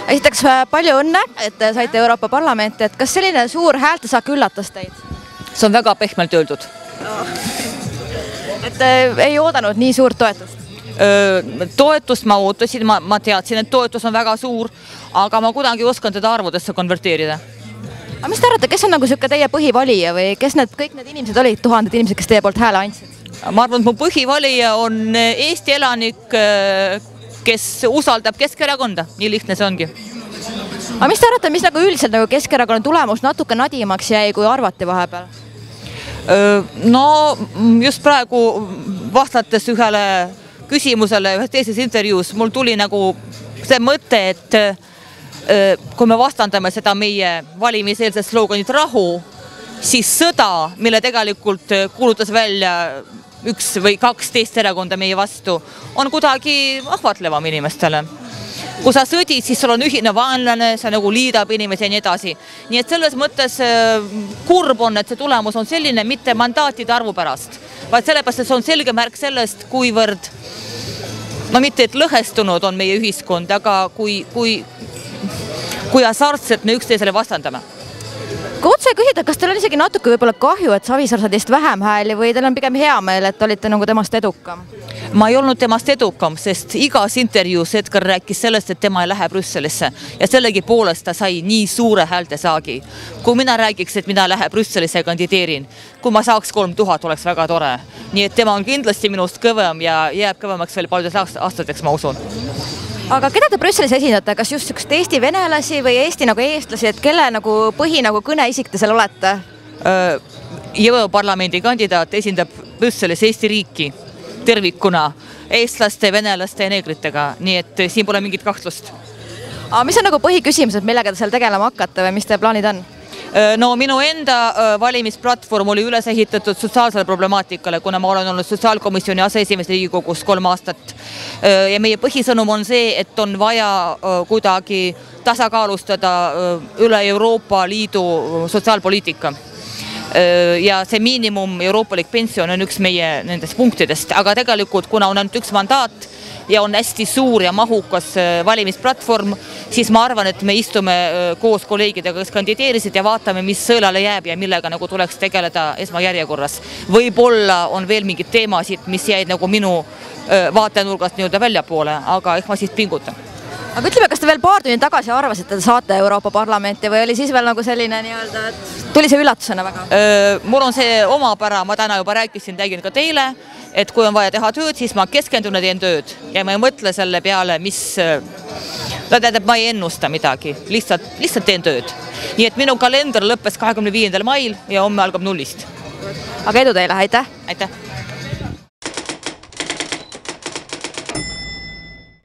Esiteks palju õnne, et saite Euroopa Parlamenti, et kas selline suur häältesaak üllatas teid? See on väga pehmelt öeldud. Et ei oodanud nii suurt toetust? Toetust ma ootasin, ma teadsin, et toetus on väga suur, aga ma kuidagi oskan teda arvudesse konverteerida. Aga mis te arvate, kes on nagu siuke teie põhivalija või kes kõik need inimesed olid, tuhanded inimesed, kes teie poolt hääle andsid? Ma arvan, et mu põhivalija on Eesti elanik, kes usaldab Keskerakonda. Nii lihtne see ongi. Aga mis te arvate, mis nagu üldiselt nagu Keskerakonna tulemus natuke nadimaks jäi, kui arvati vahepeal? No just praegu vastates ühele küsimusele ühes teises intervjuus mul tuli nagu see mõte, et kui me vastandame seda meie valimiseelset slooganit rahu, siis sõda, mille tegelikult kuulutas välja üks või kaks teist erakonda meie vastu, on kuidagi ahvatlevam inimestele. Kui sa sõdid, siis sul on ühine vaenlane, see nagu liidab inimesi ja nii edasi. Nii et selles mõttes kurb on, et see tulemus on selline mitte mandaatide arvu pärast, vaid sellepärast, et see on selge märk sellest, kuivõrd, no mitte et lõhestunud on meie ühiskond, aga kui hasartselt me üksteisele vastandame. Kui otse küsida, kas teil on isegi natuke võib-olla kahju, et Savisaar sai teist vähem hääli või teil on pigem hea meel, et olite nagu temast edukam? Ma ei olnud temast edukam, sest igas intervjuus Edgar rääkis sellest, et tema ei lähe Brüsselisse ja sellegi poolest ta sai nii suure häältesaagi. Kui mina räägiks, et mina lähe Brüsselisse ja kandideerin, kui ma saaks 3000, oleks väga tore. Nii et tema on kindlasti minust kõvem ja jääb kõvemaks veel paljudes aastateks, ma usun. Aga keda te Brüsselis esindate, kas just Eesti venelasi või Eesti nagu eestlasi, et kelle nagu põhi nagu kõneisik te seal olete? Europarlamendi kandidaat esindab Brüsselis Eesti riiki tervikuna eestlaste, venelaste ja neegritega, nii et siin pole mingit kahtlust. Aga mis on nagu põhiküsimused, millega te seal tegelema hakkate või mis te plaanid on? No minu enda valimisplatvorm oli üles ehitatud sotsiaalsele problemaatikale, kuna ma olen olnud sotsiaalkomisjoni aseesimees Riigikogus 3 aastat. Ja meie põhisõnum on see, et on vaja kuidagi tasakaalustada üle Euroopa Liidu sotsiaalpoliitika. Ja see miinimum euroopalik pension on üks meie nendest punktidest, aga tegelikult kuna on ainult üks mandaat ja on hästi suur ja mahukas valimisplatvorm, siis ma arvan, et me istume koos kolleegidega, kes kandideerisid ja vaatame, mis sõelale jääb ja millega nagu tuleks tegeleda esmajärjekorras. Võib-olla on veel mingid teemasid, mis jäid nagu minu vaatenurgast nii-öelda väljapoole, aga ehk ma siis pingutan. Aga ütleme, kas te veel paar tundi tagasi arvasite, et saate Euroopa Parlamenti või oli siis veel nagu selline nii-öelda, et tuli see üllatusena väga? Mul on see omapära, ma täna juba rääkisin, tegin ka teile, et kui on vaja teha tööd, siis ma keskendun ja teen tööd ja ma ei mõtle selle peale, mis, ma ei ennusta midagi, lihtsalt teen tööd. Nii et minu kalender lõppes 25. mail ja homme algab nullist. Aga edu teile, aitäh! Aitäh!